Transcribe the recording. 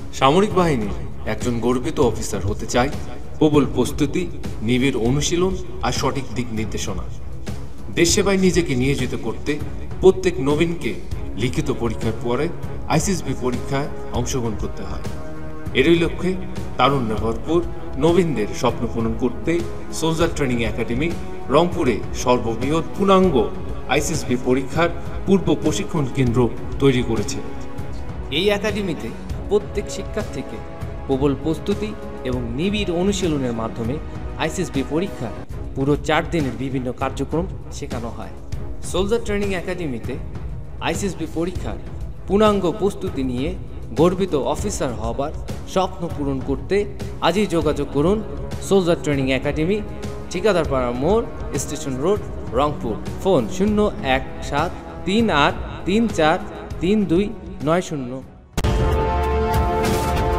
সামরিক বাহিনীর একজন গর্বিত অফিসার হতে চাই প্রবল প্রস্তুতি, নিবিড় অনুশীলন আর সঠিক দিক নির্দেশনা। দেশ সেবায় নিজেকে নিয়োজিত করতে প্রত্যেক নবীনকে লিখিত পরীক্ষার পরে আইসিএসবি পরীক্ষায় অংশগ্রহণ করতে হয়। এরই লক্ষ্যে তারুণ্যে ভরপুর নবীনদের স্বপ্ন পূরণ করতে সোলজার ট্রেনিং একাডেমি রংপুরে সর্ববৃহৎ পূর্ণাঙ্গ আইসিএসবি পরীক্ষার পূর্ব প্রশিক্ষণ কেন্দ্র তৈরি করেছে। এই একাডেমিতে প্রত্যেক শিক্ষার্থীকে প্রবল প্রস্তুতি এবং নিবিড় অনুশীলনের মাধ্যমে আইসিএসবি পরীক্ষার পুরো 4 দিনের বিভিন্ন কার্যক্রম শেখানো হয়। সোলজার ট্রেনিং একাডেমিতে আইসিএসবি পরীক্ষার পূর্ণাঙ্গ প্রস্তুতি নিয়ে গর্বিত অফিসার হবার স্বপ্ন পূরণ করতে আজই যোগাযোগ করুন সোলজার ট্রেনিং একাডেমি, ঠিকাদারপাড়া মোড়, স্টেশন রোড, রংপুর। ফোন 01738343290।